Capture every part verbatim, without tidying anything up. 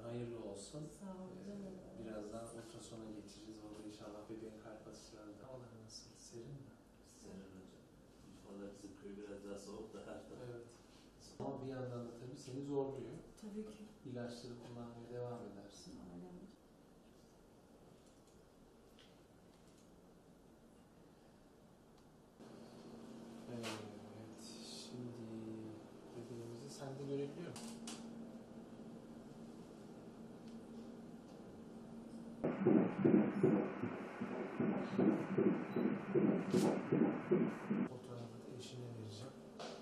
hayırlı olsun. Sağ olun. Ee, birazdan ultrasona geçeceğiz. Orada inşallah bebeğin kalp atışları da. Havalar nasıl? Serin mi? Senin hocam. Valla bizim köy biraz daha soğuk da her taraf. Evet. Ama bir yandan da tabii seni zorluyor. Tabii ki. İlaçları kullanmaya devam edersin. Aynen. Evet, şimdi bebeğimizi sen de görebiliyor musun? Fotoğrafı da eşine vereceğim.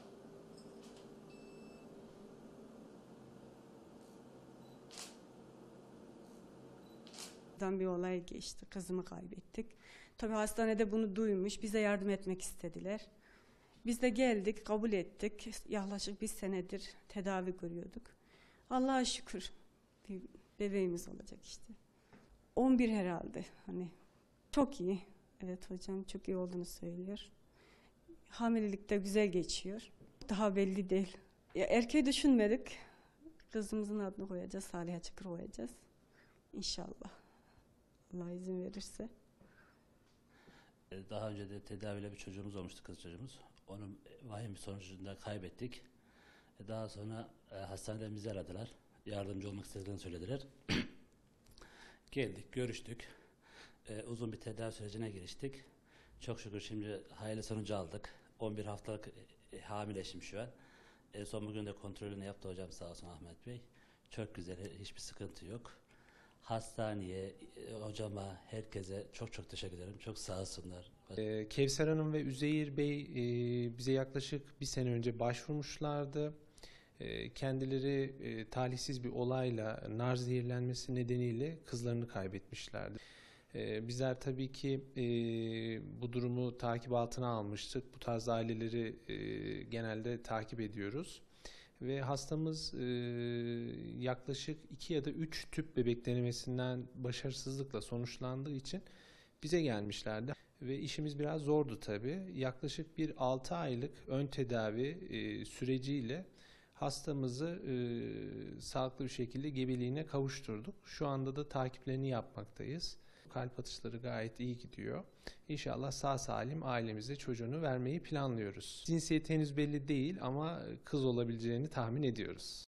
Bir olay geçti. Kızımı kaybettik. Tabii hastanede bunu duymuş. Bize yardım etmek istediler. Biz de geldik, kabul ettik. Yaklaşık bir senedir tedavi görüyorduk. Allah'a şükür bir bebeğimiz olacak işte. on bir herhalde. Hani çok iyi. Evet hocam çok iyi olduğunu söylüyor. Hamilelik de güzel geçiyor. Daha belli değil. Ya, erkeği düşünmedik. Kızımızın adını koyacağız. Saliha Çakır koyacağız. İnşallah. Allah izin verirse. Daha önce de tedaviyle bir çocuğumuz olmuştu, kız çocuğumuz. Onun vahim bir sonucunda kaybettik. Daha sonra hastaneden bizi aradılar. Yardımcı olmak istediklerini söylediler. Geldik, görüştük. Uzun bir tedavi sürecine giriştik. Çok şükür şimdi hayırlı sonucu aldık. on bir haftalık hamileşim şu an. Son bugün de kontrolünü yaptı hocam sağ olsun Ahmet Bey. Çok güzel, hiçbir sıkıntı yok. Hastaneye, hocama, herkese çok çok teşekkür ederim. Çok sağ olsunlar. Ee, Kevser Hanım ve Üzeyir Bey e, bize yaklaşık bir sene önce başvurmuşlardı. E, kendileri e, talihsiz bir olayla nar zehirlenmesi nedeniyle kızlarını kaybetmişlerdi. E, bizler tabii ki e, bu durumu takip altına almıştık. Bu tarz aileleri e, genelde takip ediyoruz. Ve hastamız e, yaklaşık iki ya da üç tüp bebek denemesinden başarısızlıkla sonuçlandığı için bize gelmişlerdi. Ve işimiz biraz zordu tabii. Yaklaşık bir altı aylık ön tedavi e, süreciyle hastamızı e, sağlıklı bir şekilde gebeliğine kavuşturduk. Şu anda da takiplerini yapmaktayız. Kalp atışları gayet iyi gidiyor. İnşallah sağ salim ailemize çocuğunu vermeyi planlıyoruz. Cinsiyeti henüz belli değil ama kız olabileceğini tahmin ediyoruz.